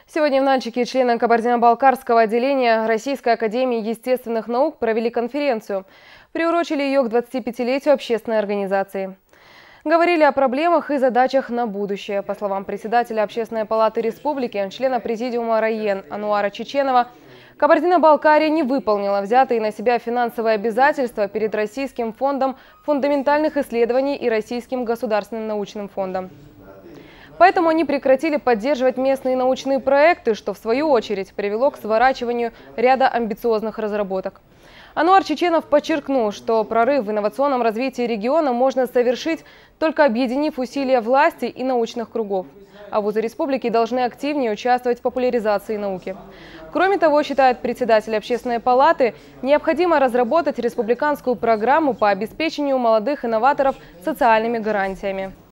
Сегодня в Нальчике члены Кабардино-Балкарского отделения Российской академии естественных наук провели конференцию. Приурочили ее к 25-летию общественной организации. Говорили о проблемах и задачах на будущее. По словам председателя Общественной палаты республики, члена президиума РАЕН Ануара Чеченова, Кабардино-Балкария не выполнила взятые на себя финансовые обязательства перед Российским фондом фундаментальных исследований и Российским государственным научным фондом. Поэтому они прекратили поддерживать местные научные проекты, что в свою очередь привело к сворачиванию ряда амбициозных разработок. Ануар Чеченов подчеркнул, что прорыв в инновационном развитии региона можно совершить, только объединив усилия власти и научных кругов. А вузы республики должны активнее участвовать в популяризации науки. Кроме того, считает председатель Общественной палаты, необходимо разработать республиканскую программу по обеспечению молодых инноваторов социальными гарантиями.